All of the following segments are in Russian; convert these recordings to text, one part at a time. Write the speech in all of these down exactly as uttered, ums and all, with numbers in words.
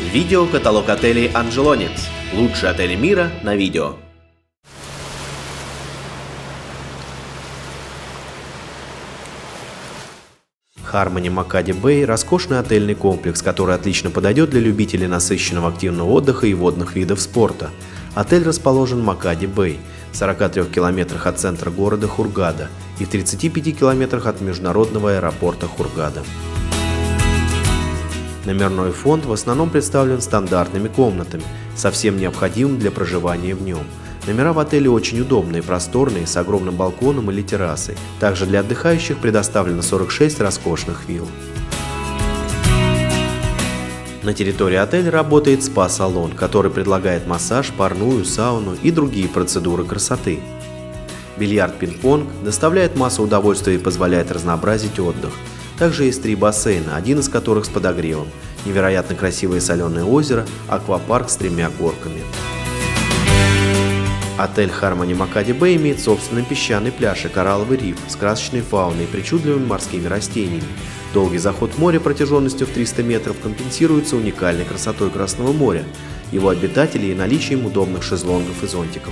Видео каталог отелей Angelonix. Лучшие отели мира на видео. Harmony Макади Бэй – роскошный отельный комплекс, который отлично подойдет для любителей насыщенного активного отдыха и водных видов спорта. Отель расположен в Макади Бэй, в сорока трёх километрах от центра города Хургада и в тридцати пяти километрах от международного аэропорта Хургада. Номерной фонд в основном представлен стандартными комнатами, со всем необходимым для проживания в нем. Номера в отеле очень удобные, просторные, с огромным балконом или террасой. Также для отдыхающих предоставлено сорок шесть роскошных вилл. На территории отеля работает спа-салон, который предлагает массаж, парную, сауну и другие процедуры красоты. Бильярд-пинг-понг доставляет массу удовольствия и позволяет разнообразить отдых. Также есть три бассейна, один из которых с подогревом, невероятно красивое соленое озеро, аквапарк с тремя горками. Отель Harmony Макади Бэй имеет собственный песчаный пляж и коралловый риф с красочной фауной и причудливыми морскими растениями. Долгий заход в море протяженностью в триста метров компенсируется уникальной красотой Красного моря, его обитателей и наличием удобных шезлонгов и зонтиков.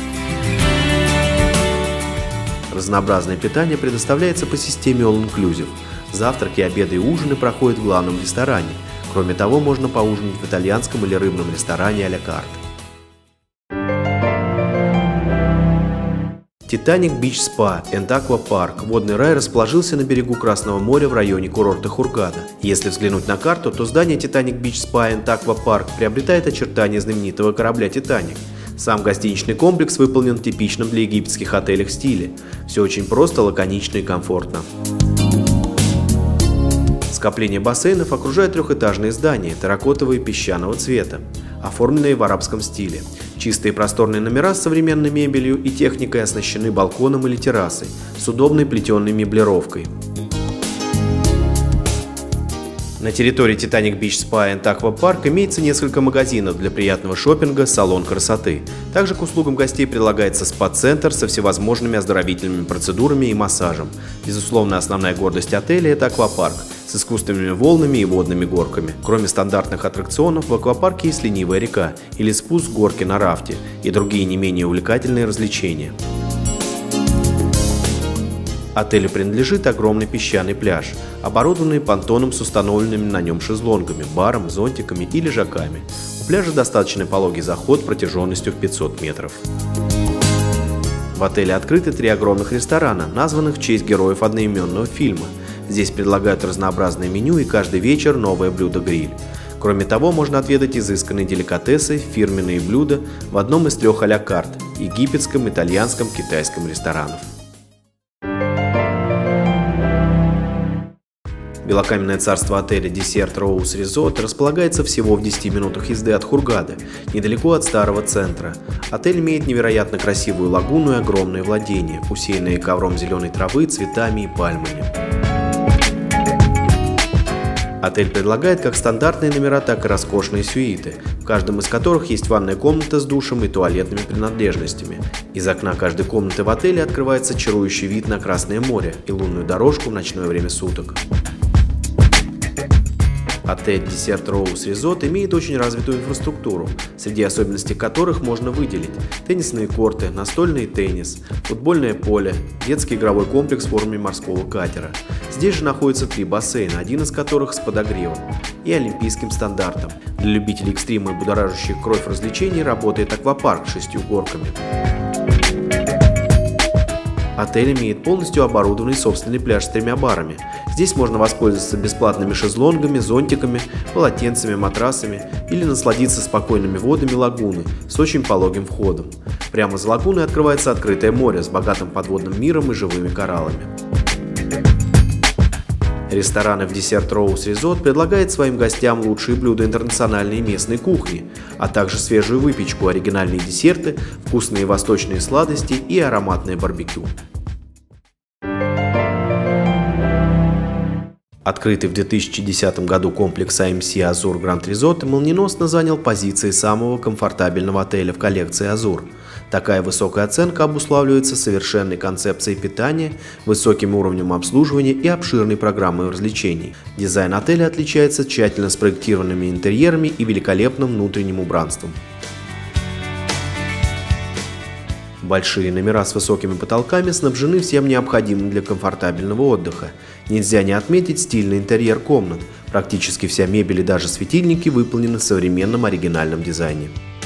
Разнообразное питание предоставляется по системе All Inclusive. Завтраки, обеды и ужины проходят в главном ресторане. Кроме того, можно поужинать в итальянском или рыбном ресторане а-ля карт. Titanic Beach Spa and Aqua Park. Водный рай расположился на берегу Красного моря в районе курорта Хургада. Если взглянуть на карту, то здание Titanic Beach Spa and Aqua Park приобретает очертания знаменитого корабля Titanic. Сам гостиничный комплекс выполнен в типичном для египетских отелей стиле. Все очень просто, лаконично и комфортно. Скопление бассейнов окружает трехэтажные здания, терракотовые песчаного цвета, оформленные в арабском стиле. Чистые просторные номера с современной мебелью и техникой оснащены балконом или террасой с удобной плетеной меблировкой. На территории Titanic Beach Spa and Aqua Park имеется несколько магазинов для приятного шопинга, салон красоты. Также к услугам гостей прилагается спа-центр со всевозможными оздоровительными процедурами и массажем. Безусловно, основная гордость отеля – это аквапарк с искусственными волнами и водными горками. Кроме стандартных аттракционов, в аквапарке есть ленивая река или спуск с горки на рафте и другие не менее увлекательные развлечения. Отелю принадлежит огромный песчаный пляж, оборудованный понтоном с установленными на нем шезлонгами, баром, зонтиками и лежаками. У пляжа достаточно пологий заход протяженностью в пятьсот метров. В отеле открыты три огромных ресторана, названных в честь героев одноименного фильма. Здесь предлагают разнообразное меню и каждый вечер новое блюдо-гриль. Кроме того, можно отведать изысканные деликатесы, фирменные блюда в одном из трех а-ля карт – египетском, итальянском, китайском ресторанах. Белокаменное царство отеля Desert Rose Resort располагается всего в десяти минутах езды от Хургады, недалеко от старого центра. Отель имеет невероятно красивую лагуну и огромные владения, усеянные ковром зеленой травы, цветами и пальмами. Отель предлагает как стандартные номера, так и роскошные сюиты, в каждом из которых есть ванная комната с душем и туалетными принадлежностями. Из окна каждой комнаты в отеле открывается чарующий вид на Красное море и лунную дорожку в ночное время суток. Отель Desert Rose Resort имеет очень развитую инфраструктуру, среди особенностей которых можно выделить теннисные корты, настольный теннис, футбольное поле, детский игровой комплекс в форме морского катера. Здесь же находится три бассейна, один из которых с подогревом и олимпийским стандартом. Для любителей экстрима и будоражащих кровь развлечений работает аквапарк с шестью горками. Отель имеет полностью оборудованный собственный пляж с тремя барами. Здесь можно воспользоваться бесплатными шезлонгами, зонтиками, полотенцами, матрасами или насладиться спокойными водами лагуны с очень пологим входом. Прямо за лагуной открывается открытое море с богатым подводным миром и живыми кораллами. Рестораны в Desert Rose Resort предлагают своим гостям лучшие блюда интернациональной и местной кухни, а также свежую выпечку, оригинальные десерты, вкусные восточные сладости и ароматное барбекю. Открытый в две тысячи десятом году комплекс эй эм си Azur Grand Resort молниеносно занял позиции самого комфортабельного отеля в коллекции Azur. Такая высокая оценка обуславливается совершенной концепцией питания, высоким уровнем обслуживания и обширной программой развлечений. Дизайн отеля отличается тщательно спроектированными интерьерами и великолепным внутренним убранством. Большие номера с высокими потолками снабжены всем необходимым для комфортабельного отдыха. Нельзя не отметить стильный интерьер комнат. Практически вся мебель и даже светильники выполнены в современном оригинальном дизайне.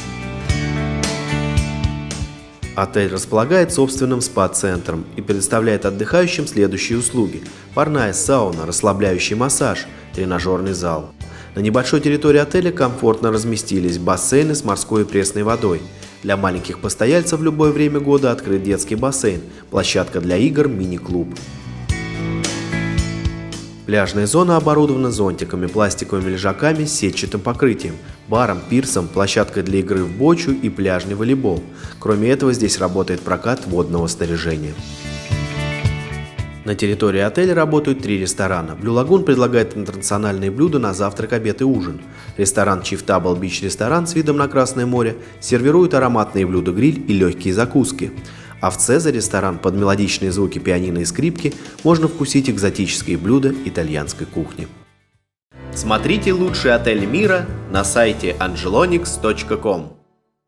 Отель располагает собственным спа-центром и предоставляет отдыхающим следующие услуги: парная сауна, расслабляющий массаж, тренажерный зал. На небольшой территории отеля комфортно разместились бассейны с морской и пресной водой. Для маленьких постояльцев в любое время года открыт детский бассейн, площадка для игр, мини-клуб. Пляжная зона оборудована зонтиками, пластиковыми лежаками с сетчатым покрытием, баром, пирсом, площадкой для игры в бочу и пляжный волейбол. Кроме этого, здесь работает прокат водного снаряжения. На территории отеля работают три ресторана. Blue Lagoon предлагает интернациональные блюда на завтрак, обед и ужин. Ресторан Chieftabel Beach ресторан с видом на Красное море сервирует ароматные блюда-гриль и легкие закуски. А в Цезарь ресторан под мелодичные звуки пианино и скрипки можно вкусить экзотические блюда итальянской кухни. Смотрите лучшие отели мира на сайте angelonix точка ком.